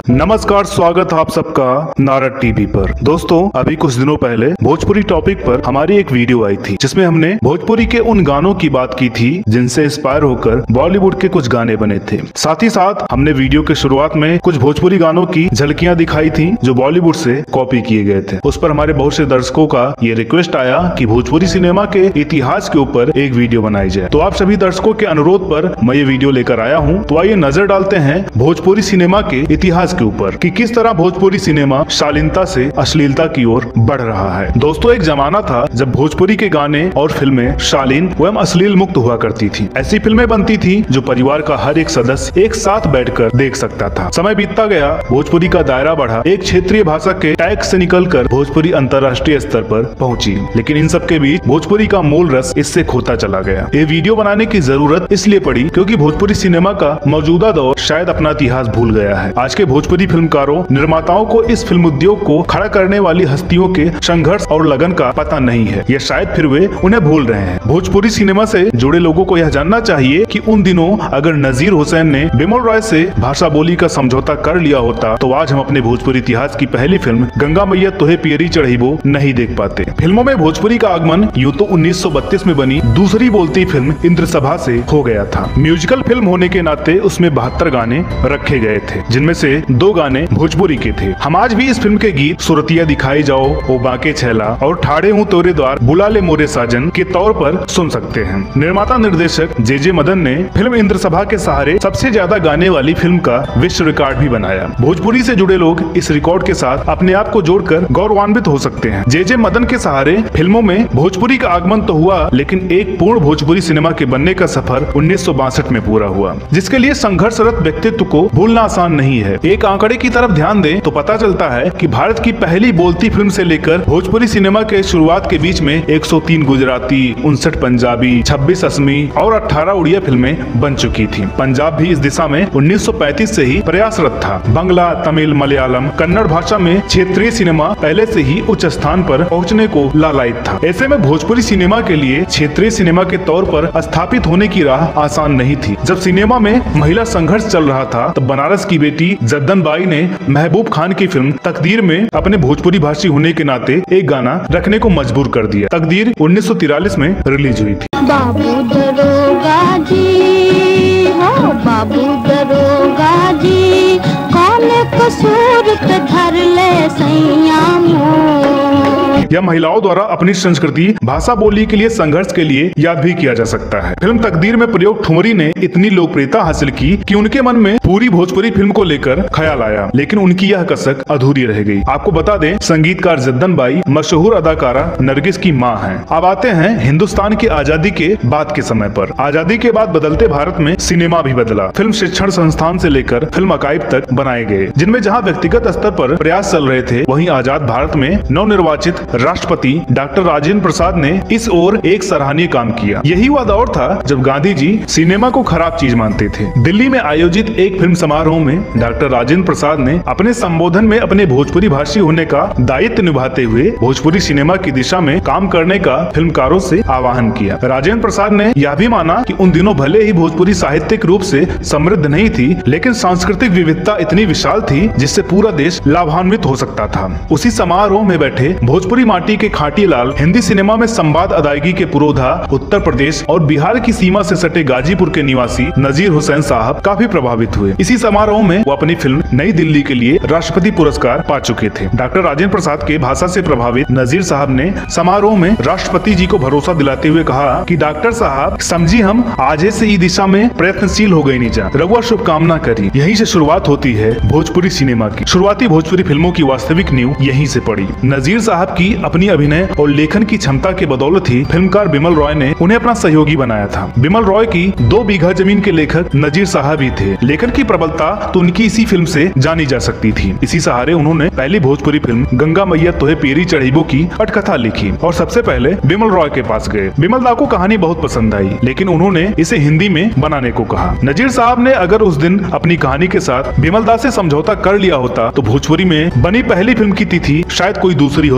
नमस्कार, स्वागत है आप सबका नारद टीवी पर। दोस्तों, अभी कुछ दिनों पहले भोजपुरी टॉपिक पर हमारी एक वीडियो आई थी जिसमें हमने भोजपुरी के उन गानों की बात की थी जिनसे इंस्पायर होकर बॉलीवुड के कुछ गाने बने थे। साथ ही साथ हमने वीडियो के शुरुआत में कुछ भोजपुरी गानों की झलकियां दिखाई थी जो बॉलीवुड से कॉपी किए गए थे। उस पर हमारे बहुत से दर्शकों का ये रिक्वेस्ट आया कि भोजपुरी सिनेमा के इतिहास के ऊपर एक वीडियो बनाई जाए। तो आप सभी दर्शकों के अनुरोध पर मैं ये वीडियो लेकर आया हूँ। तो आइए नजर डालते हैं भोजपुरी सिनेमा के इतिहास के ऊपर कि किस तरह भोजपुरी सिनेमा शालीनता से अश्लीलता की ओर बढ़ रहा है। दोस्तों, एक जमाना था जब भोजपुरी के गाने और फिल्में शालीन एवं अश्लील मुक्त हुआ करती थी। ऐसी फिल्में बनती थी जो परिवार का हर एक सदस्य एक साथ बैठकर देख सकता था। समय बीतता गया, भोजपुरी का दायरा बढ़ा, एक क्षेत्रीय भाषा के टैग से निकलकर भोजपुरी अंतर्राष्ट्रीय स्तर पर पहुंची। लेकिन इन सब के बीच भोजपुरी का मूल रस इससे खोता चला गया। ये वीडियो बनाने की जरूरत इसलिए पड़ी क्योंकि भोजपुरी सिनेमा का मौजूदा दौर शायद अपना इतिहास भूल गया है। आज के भोजपुरी फिल्मकारों, निर्माताओं को इस फिल्म उद्योग को खड़ा करने वाली हस्तियों के संघर्ष और लगन का पता नहीं है, या शायद फिर वे उन्हें भूल रहे हैं। भोजपुरी सिनेमा से जुड़े लोगों को यह जानना चाहिए कि उन दिनों अगर नजीर हुसैन ने बिमल रॉय से भाषा बोली का समझौता कर लिया होता तो आज हम अपने भोजपुरी इतिहास की पहली फिल्म गंगा मैया तोहे पियरी चढ़ीबो नहीं देख पाते। फिल्मों में भोजपुरी का आगमन यूं तो 1932 में बनी दूसरी बोलती फिल्म इंद्रसभा से हो गया था। म्यूजिकल फिल्म होने के नाते उसमें 72 गाने रखे गए थे, जिनमें से 2 गाने भोजपुरी के थे। हम आज भी इस फिल्म के गीत सुरतिया दिखाई जाओ, ओ बाके छैला और ठाड़े हूँ तोरे द्वार, बुला ले मोरे साजन के तौर पर सुन सकते हैं। निर्माता निर्देशक जे मदन ने फिल्म इंद्रसभा के सहारे सबसे ज्यादा गाने वाली फिल्म का विश्व रिकॉर्ड भी बनाया। भोजपुरी से जुड़े लोग इस रिकॉर्ड के साथ अपने आप को जोड़कर गौरवान्वित हो सकते हैं। जे मदन के सहारे फिल्मों में भोजपुरी का आगमन तो हुआ, लेकिन एक पूर्ण भोजपुरी सिनेमा के बनने का सफर 1962 में पूरा हुआ, जिसके लिए संघर्षरत व्यक्तित्व को भूलना आसान नहीं है। एक आंकड़े की तरफ ध्यान दें तो पता चलता है कि भारत की पहली बोलती फिल्म से लेकर भोजपुरी सिनेमा के शुरुआत के बीच में 103 गुजराती, 59 पंजाबी, 26 असमी और 18 उड़िया फिल्में बन चुकी थी। पंजाब भी इस दिशा में 1935 से ही प्रयासरत था। बांग्ला, तमिल, मलयालम, कन्नड़ भाषा में क्षेत्रीय सिनेमा पहले से ही उच्च स्थान पर पहुंचने को लालायित था। ऐसे में भोजपुरी सिनेमा के लिए क्षेत्रीय सिनेमा के तौर पर स्थापित होने की राह आसान नहीं थी। जब सिनेमा में महिला संघर्ष चल रहा था तब बनारस की बेटी जद्दन बाई ने महबूब खान की फिल्म तकदीर में अपने भोजपुरी भाषी होने के नाते एक गाना रखने को मजबूर कर दिया। तकदीर 1943 में रिलीज हुई थी। बाबू दरोगा जी हो, बाबू दरोगा जी, कौन कसूर पे धर ले सैया मोर। यह महिलाओं द्वारा अपनी संस्कृति, भाषा बोली के लिए संघर्ष के लिए याद भी किया जा सकता है। फिल्म तकदीर में प्रयोग ठुमरी ने इतनी लोकप्रियता हासिल की कि उनके मन में पूरी भोजपुरी फिल्म को लेकर ख्याल आया, लेकिन उनकी यह कसक अधूरी रह गई। आपको बता दें, संगीतकार जद्दन बाई मशहूर अदाकारा नरगिस की माँ हैं। अब आते हैं हिंदुस्तान की आजादी के बाद के समय पर। आजादी के बाद बदलते भारत में सिनेमा भी बदला। फिल्म शिक्षण संस्थान से लेकर फिल्म अकाइब तक बनाए गए, जिनमें जहाँ व्यक्तिगत स्तर पर प्रयास चल रहे थे, वहीं आजाद भारत में नवनिर्वाचित राष्ट्रपति डॉक्टर राजेंद्र प्रसाद ने इस ओर एक सराहनीय काम किया। यही वह दौर था जब गांधी जी सिनेमा को खराब चीज मानते थे। दिल्ली में आयोजित एक फिल्म समारोह में डॉक्टर राजेंद्र प्रसाद ने अपने संबोधन में अपने भोजपुरी भाषी होने का दायित्व निभाते हुए भोजपुरी सिनेमा की दिशा में काम करने का फिल्मकारों से आह्वान किया। राजेंद्र प्रसाद ने यह भी माना कि उन दिनों भले ही भोजपुरी साहित्यिक रूप से समृद्ध नहीं थी, लेकिन सांस्कृतिक विविधता इतनी विशाल थी जिससे पूरा देश लाभान्वित हो सकता था। उसी समारोह में बैठे भोजपुरी माटी के खाटी लाल हिंदी सिनेमा में संवाद अदायगी के पुरोधा उत्तर प्रदेश और बिहार की सीमा से सटे गाजीपुर के निवासी नजीर हुसैन साहब काफी प्रभावित हुए। इसी समारोह में वो अपनी फिल्म नई दिल्ली के लिए राष्ट्रपति पुरस्कार पा चुके थे। डॉक्टर राजेंद्र प्रसाद के भाषा से प्रभावित नजीर साहब ने समारोह में राष्ट्रपति जी को भरोसा दिलाते हुए कहा कि डॉक्टर साहब समझी, हम आज से इस दिशा में प्रयत्नशील हो गई नीचा, रघुआ शुभकामना करी। यहीं से शुरुआत होती है भोजपुरी सिनेमा की। शुरुआती भोजपुरी फिल्मों की वास्तविक नींव यहीं से पड़ी। नजीर साहब की अपनी अभिनय और लेखन की क्षमता के बदौलत ही फिल्मकार बिमल रॉय ने उन्हें अपना सहयोगी बनाया था। बिमल रॉय की 2 बीघा जमीन के लेखक नजीर साहब ही थे। लेखन की प्रबलता तो उनकी इसी फिल्म से जानी जा सकती थी। इसी सहारे उन्होंने पहली भोजपुरी फिल्म गंगा मैया तोहे पियरी चढ़ीबो की पटकथा लिखी और सबसे पहले बिमल रॉय के पास गए। बिमल दा को कहानी बहुत पसंद आई, लेकिन उन्होंने इसे हिंदी में बनाने को कहा। नजीर साहब ने अगर उस दिन अपनी कहानी के साथ बिमल दा से समझौता कर लिया होता तो भोजपुरी में बनी पहली फिल्म की तिथि शायद कोई दूसरी हो सकती थी।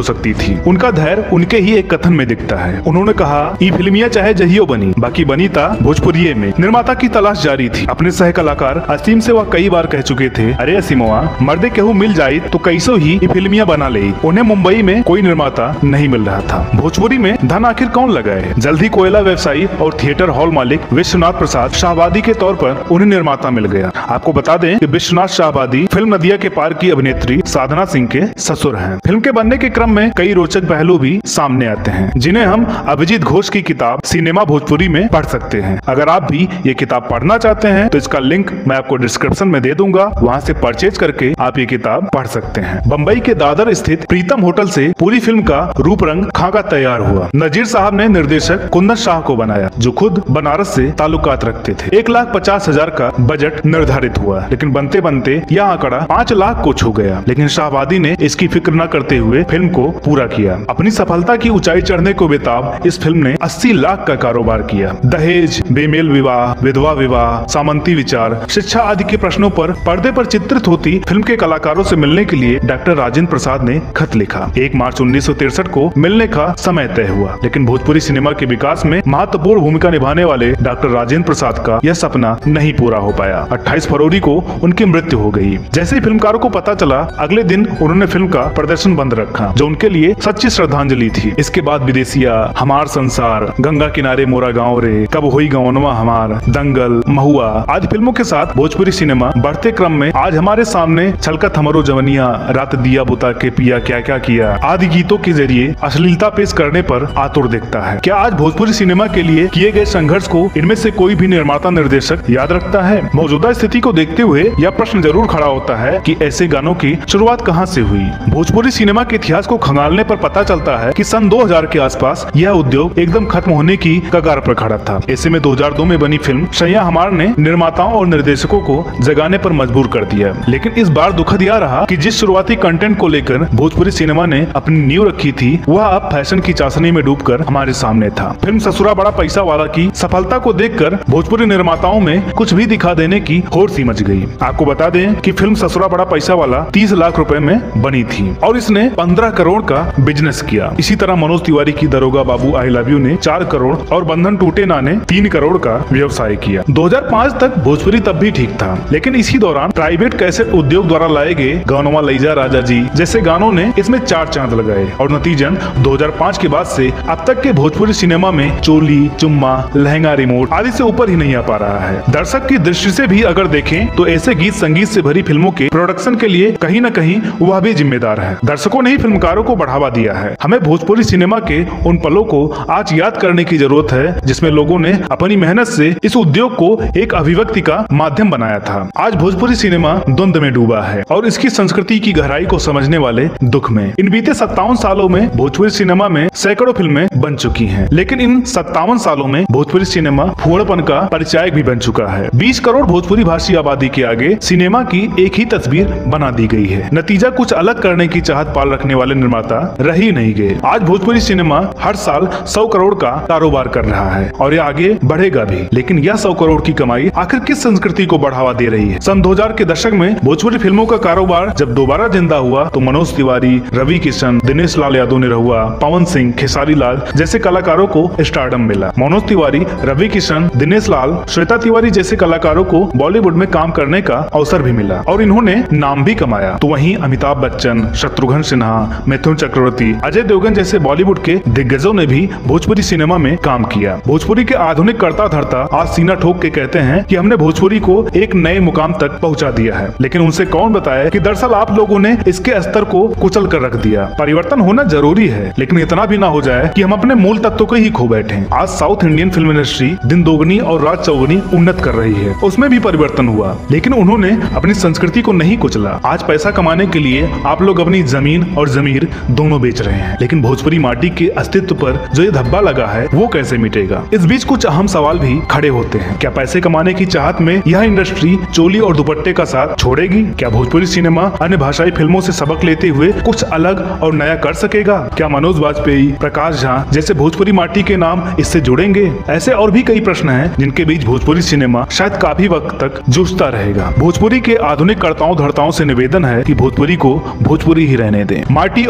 थी। उनका धैर्य उनके ही एक कथन में दिखता है। उन्होंने कहा, ई फिल्मिया चाहे जहियो बनी, बाकी बनी था भोजपुरिये में। निर्माता की तलाश जारी थी। अपने सह कलाकार असीम से वह कई बार कह चुके थे, अरे असीमवा, मर्दे केहू मिल जाये तो कैसो ही ई फिल्मिया बना ले। उन्हें मुंबई में कोई निर्माता नहीं मिल रहा था। भोजपुरी में धन आखिर कौन लगाए। जल्दी कोयला व्यवसायी और थिएटर हॉल मालिक विश्वनाथ प्रसाद शाहबादी के तौर पर उन्हें निर्माता मिल गया। आपको बता दें कि विश्वनाथ शाहबादी फिल्म नदिया के पार की अभिनेत्री साधना सिंह के ससुर हैं। फिल्म के बनने के क्रम में कई रोचक पहलू भी सामने आते हैं, जिन्हें हम अभिजीत घोष की किताब सिनेमा भोजपुरी में पढ़ सकते हैं। अगर आप भी ये किताब पढ़ना चाहते हैं तो इसका लिंक मैं आपको डिस्क्रिप्शन में दे दूंगा, वहाँ से परचेज करके आप ये किताब पढ़ सकते हैं। बम्बई के दादर स्थित प्रीतम होटल से पूरी फिल्म का रूप रंग खाका तैयार हुआ। नजीर साहब ने निर्देशक कुंदन शाह को बनाया, जो खुद बनारस से ताल्लुकात रखते थे। 1,50,000 का बजट निर्धारित हुआ, लेकिन बनते बनते यह आंकड़ा 5 लाख को छू गया। लेकिन शाहबादी ने इसकी फिक्र न करते हुए फिल्म को पूरा किया। अपनी सफलता की ऊंचाई चढ़ने को बेताब इस फिल्म ने 80 लाख का कारोबार किया। दहेज, बेमेल विवाह, विधवा विवाह, सामंती विचार, शिक्षा आदि के प्रश्नों पर पर्दे पर चित्रित होती फिल्म के कलाकारों से मिलने के लिए डॉक्टर राजेंद्र प्रसाद ने खत लिखा। 1 मार्च 1963 को मिलने का समय तय हुआ, लेकिन भोजपुरी सिनेमा के विकास में महत्वपूर्ण भूमिका निभाने वाले डॉक्टर राजेंद्र प्रसाद का यह सपना नहीं पूरा हो पाया। 28 फरवरी को उनकी मृत्यु हो गई। जैसे ही फिल्मकारों को पता चला, अगले दिन उन्होंने फिल्म का प्रदर्शन बंद रखा, जो उनके लिए सच्ची श्रद्धांजलि थी। इसके बाद विदेशिया, हमार संसार, गंगा किनारे मोरा गाँव रे, कब हुई गौनवा हमार, दंगल, महुआ आदि फिल्मों के साथ भोजपुरी सिनेमा बढ़ते क्रम में आज हमारे सामने छलकत हमरो जवनिया, रात दिया बुता के पिया क्या क्या किया आदि गीतों के जरिए अश्लीलता पेश करने पर आतुर दिखता है। क्या आज भोजपुरी सिनेमा के लिए किए गए संघर्ष को इनमें से कोई भी निर्माता निर्देशक याद रखता है? मौजूदा स्थिति को देखते हुए यह प्रश्न जरूर खड़ा होता है कि ऐसे गानों की शुरुआत कहां से हुई। भोजपुरी सिनेमा के इतिहास को खंगालने पर पता चलता है कि सन 2000 के आसपास यह उद्योग एकदम खत्म होने की कगार पर खड़ा था। ऐसे में 2002 में बनी फिल्म सैया हमार ने निर्माताओं और निर्देशकों को जगाने पर मजबूर कर दिया। लेकिन इस बार दुखद यह रहा कि जिस शुरुआती कंटेंट को लेकर भोजपुरी सिनेमा ने अपनी नींव रखी थी, वह अब फैशन की चाशनी में डूबकर हमारे सामने था। फिल्म ससुरा बड़ा पैसा वाला की सफलता को देखकर भोजपुरी निर्माताओं में कुछ भी दिखा देने की होड़ सी मच गई। आपको बता दें कि फिल्म ससुरा बड़ा पैसा वाला 30 लाख रुपए में बनी थी और इसने 15 करोड़ का बिजनेस किया। इसी तरह मनोज तिवारी की दरोगा बाबू आई लव यू ने 4 करोड़ और बंधन टूटे ना ने 3 करोड़ का व्यवसाय किया। 2005 तक भोजपुरी तब भी ठीक था, लेकिन इसी दौरान प्राइवेट कैसेट उद्योग द्वारा लाए गए गानों लैजा राजा जी जैसे गानों ने इसमें 4 चांद लगाए और नतीजन 2005 के बाद से अब तक के भोजपुरी सिनेमा में चोली, चुम्मा, लहंगा, रिमोट आदि से ऊपर ही नहीं आ पा रहा है। दर्शक की दृष्टि से भी अगर देखें तो ऐसे गीत संगीत से भरी फिल्मों के प्रोडक्शन के लिए कहीं न कहीं वह भी जिम्मेदार है। दर्शकों ने ही फिल्मकारों को बढ़ावा दिया है। हमें भोजपुरी सिनेमा के उन पलों को आज याद करने की जरूरत है जिसमें लोगों ने अपनी मेहनत से इस उद्योग को एक अभिव्यक्ति का माध्यम बनाया था। आज भोजपुरी सिनेमा द्वंद में डूबा है और इसकी संस्कृति की गहराई को समझने वाले दुख में। इन बीते 57 सालों में भोजपुरी सिनेमा में सैकड़ों फिल्में बन चुकी हैं, लेकिन इन 57 सालों में भोजपुरी सिनेमा फूहड़पन का परिचायक भी बन चुका है। 20 करोड़ भोजपुरी भाषी आबादी के आगे सिनेमा की एक ही तस्वीर बना दी गई है। नतीजा कुछ अलग करने की चाहत पाल रखने वाले निर्माता रह ही नहीं गए। आज भोजपुरी सिनेमा हर साल 100 करोड़ का कारोबार कर रहा है और ये आगे बढ़ेगा भी। लेकिन यह 100 करोड़ की कमाई आखिर किस संस्कृति को बढ़ावा दे रही है? सन 2000 के दशक में भोजपुरी फिल्मों का कारोबार जब दोबारा जिंदा हुआ तो मनोज तिवारी, रवि किशन, दिनेश लाल यादव निरहुआ, पवन सिंह, खेसारी लाल जैसे कलाकारों को स्टारडम मिला। मनोज तिवारी, रवि किशन, दिनेश लाल, श्वेता तिवारी जैसे कलाकारों को बॉलीवुड में काम करने का अवसर भी मिला और इन्होंने नाम भी कमाया। तो वहीं अमिताभ बच्चन, शत्रुघ्न सिन्हा, मिथुन चक्रवर्ती, अजय देवगन जैसे बॉलीवुड के दिग्गजों ने भी भोजपुरी सिनेमा में काम किया। भोजपुरी के आधुनिक कर्ता धर्ता आज सीना ठोक के कहते हैं कि हमने भोजपुरी को एक नए मुकाम तक पहुंचा दिया है, लेकिन उनसे कौन बताए कि दरअसल आप लोगों ने इसके स्तर को कुचल कर रख दिया। परिवर्तन होना जरूरी है, लेकिन इतना भी ना हो जाए कि हम अपने मूल तत्व को ही खो बैठे। आज साउथ इंडियन फिल्म इंडस्ट्री दिन दोगुनी और रात चौगुनी उन्नत कर रही है, उसमें भी परिवर्तन हुआ, लेकिन उन्होंने अपनी संस्कृति को नहीं कुचला। आज पैसा कमाने के लिए आप लोग अपनी जमीन और जमीर दोनों बेच रहे हैं, लेकिन भोजपुरी माटी के अस्तित्व पर जो ये धब्बा लगा है वो कैसे मिटेगा? इस बीच कुछ अहम सवाल भी खड़े होते हैं। क्या पैसे कमाने की चाहत में यह इंडस्ट्री चोली और दुपट्टे का साथ छोड़ेगी? क्या भोजपुरी सिनेमा अन्य भाषाई फिल्मों से सबक लेते हुए कुछ अलग और नया कर सकेगा? क्या मनोज वाजपेयी, प्रकाश झा जैसे भोजपुरी माटी के नाम इससे जुड़ेंगे? ऐसे और भी कई प्रश्न हैं जिनके बीच भोजपुरी सिनेमा शायद काफी वक्त तक जूझता रहेगा। भोजपुरी के आधुनिक कर्ताओं धर्ताओं से निवेदन है कि भोजपुरी को भोजपुरी ही रहने दें। माटी और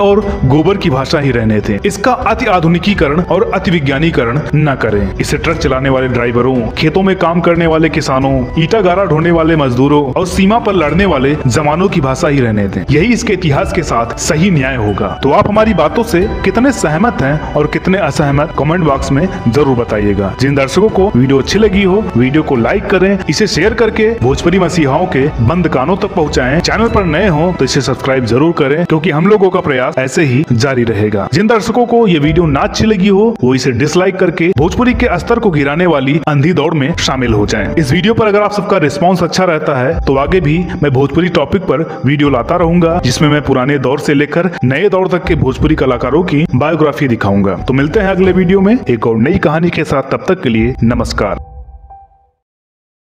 गोबर की भाषा ही रहने थे। इसका अति आधुनिकीकरण और अति विज्ञानीकरण न करें। इसे ट्रक चलाने वाले ड्राइवरों, खेतों में काम करने वाले किसानों, ईटा गारा ढोने वाले मजदूरों और सीमा पर लड़ने वाले जवानों की भाषा ही रहने दें। यही इसके इतिहास के साथ सही न्याय होगा। तो आप हमारी बातों से कितने सहमत हैं और कितने असहमत कमेंट बॉक्स में जरूर बताइएगा। जिन दर्शकों को वीडियो अच्छी लगी हो, वीडियो को लाइक करें, इसे शेयर करके भोजपुरी मसीहाओं के बंद कानों तक पहुंचाएं। चैनल पर नए हो तो इसे सब्सक्राइब जरूर करें, क्योंकि हम लोगों का प्रयास ऐसे ही जारी रहेगा। जिन दर्शकों को ये वीडियो ना अच्छी लगी हो, वो इसे डिसलाइक करके भोजपुरी के स्तर को गिराने वाली अंधी दौड़ में शामिल हो जाएं। इस वीडियो पर अगर आप सबका रिस्पांस अच्छा रहता है तो आगे भी मैं भोजपुरी टॉपिक पर वीडियो लाता रहूंगा, जिसमें मैं पुराने दौर से लेकर नए दौर तक के भोजपुरी कलाकारों की बायोग्राफी दिखाऊंगा। तो मिलते हैं अगले वीडियो में एक और नई कहानी के साथ। तब तक के लिए नमस्कार।